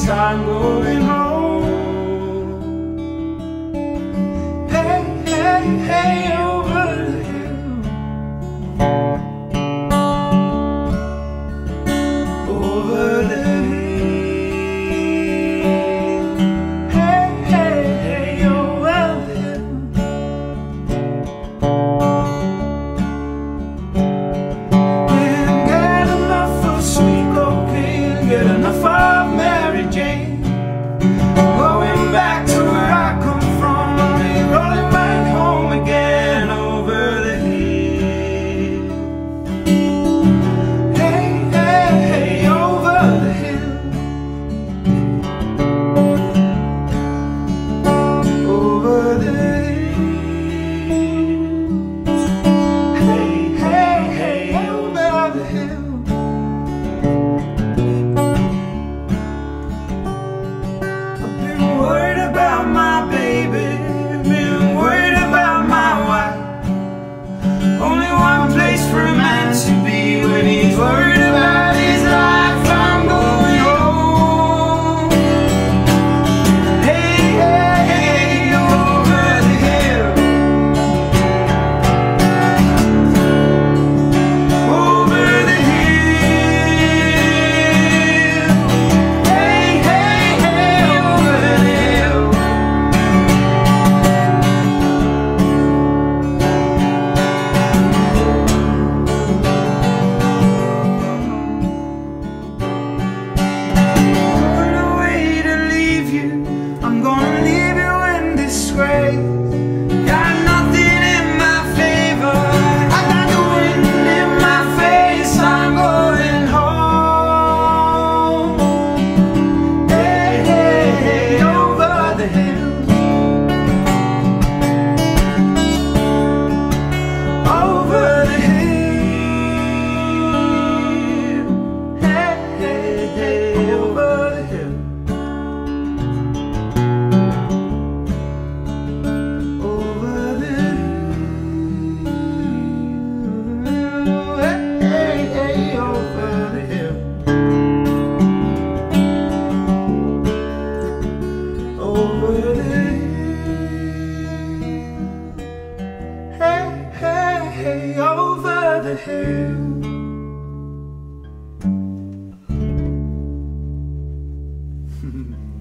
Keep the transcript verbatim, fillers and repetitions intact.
face, I'm going home. Hey, hey, hey, over the hill, over the hill. Hey, hey, hey, over the hill. Can't get enough of sweet cocaine, get enough of Mary Jane. Going back to where I come from, and rolling back home again over the hill. Hey, hey, hey, over the hill, over the hill. Hey, hey, hey, over the hill. I've been worried about my baby, been worried about my wife. Only one place for a man to be when he's worried about his life. I'm going home. Hey, hey, hey, over the hill, over the hill. Hey, hey, hey, over the hill. Going away to leave you, I'm gonna leave you in disgrace. Got nothing in my favor, I got the wind in my face. I'm going home. Hey, hey, hey, over the hill, over the hill. Hey, hey, hey, over the hill, over the hill. Hey, hey, hey, over the hill, over the hill. Hey, hey, hey, over the hill.